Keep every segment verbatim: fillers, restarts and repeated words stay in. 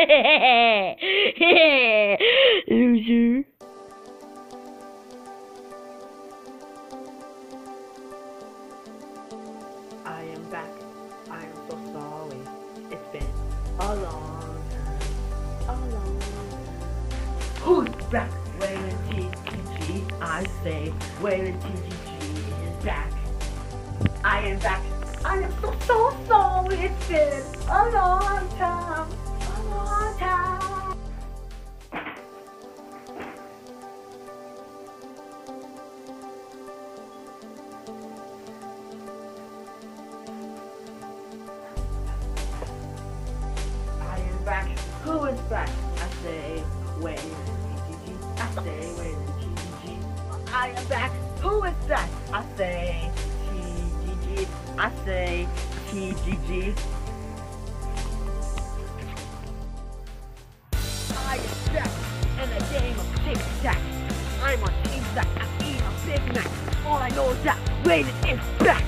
Loser. I am back. I am so sorry. It's been a long time. A long time. Who's back? Waylon T G G. I say Waylon T G G is back. I am back. I am so, so sorry. It's been a long time. A long time. I am back. Who is back? I say Waylon T G G. I say Waylon T G G. I am back. Who is back? I say T G G. I say T G G. I am back in a game of tic-tac. I'm on Team Zack. I'm eating a Big Mac. All I know is that Waylon is back.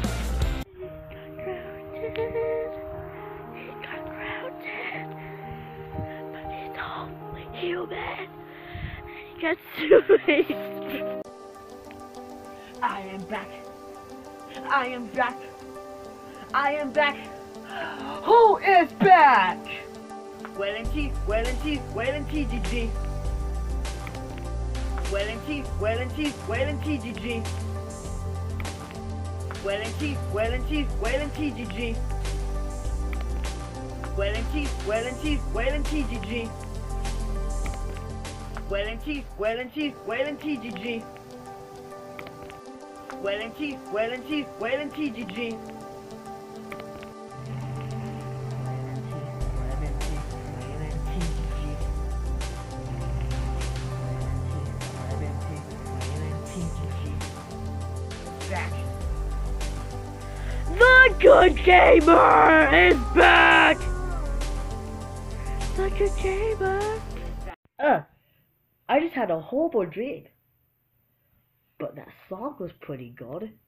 He got grounded. But he's only human. He got sued. I am back. I am back. I am back. Who is back? Waylon T, Waylon T, Waylon T G G. Waylon T, Waylon T, Waylon T G G. Waylon T, Waylon T, Waylon T G G. Waylon T, Waylon T, Waylon T G G. Waylon T, Waylon T, Waylon T G G. Waylon T, Waylon T, Waylon T G G. Back. The Good Gamer is back! The Good Gamer. Uh, I just had a horrible dream. But that song was pretty good.